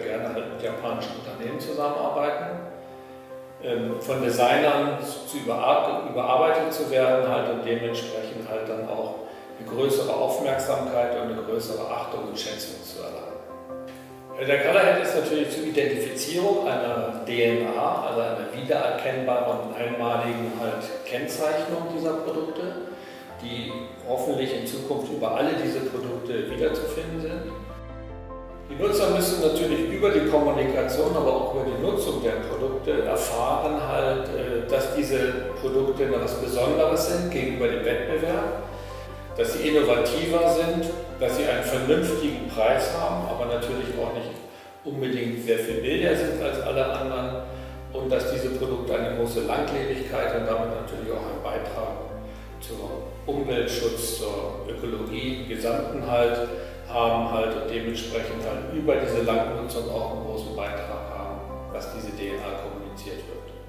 gerne halt mit japanischen Unternehmen zusammenarbeiten, von Designern überarbeitet zu werden halt und dementsprechend halt dann auch eine größere Aufmerksamkeit und eine größere Achtung und Schätzung zu erlangen. Der Colorhead ist natürlich zur Identifizierung einer DNA, also einer wiedererkennbaren und einmaligen halt Kennzeichnung dieser Produkte, die hoffentlich in Zukunft über alle diese Produkte wiederzufinden sind. Die Nutzer müssen natürlich über die Kommunikation, aber auch über die Nutzung der Produkte erfahren halt, dass diese Produkte etwas Besonderes sind gegenüber dem Wettbewerb, dass sie innovativer sind, dass sie einen vernünftigen Preis haben, aber natürlich auch nicht unbedingt sehr viel billiger sind als alle anderen und dass diese Produkte eine große Langlebigkeit und damit natürlich auch einen Beitrag zum Umweltschutz, zur Ökologie im Gesamten halt haben halt und dementsprechend halt über diese Langnutzung auch einen großen Beitrag haben, dass diese DNA kommuniziert wird.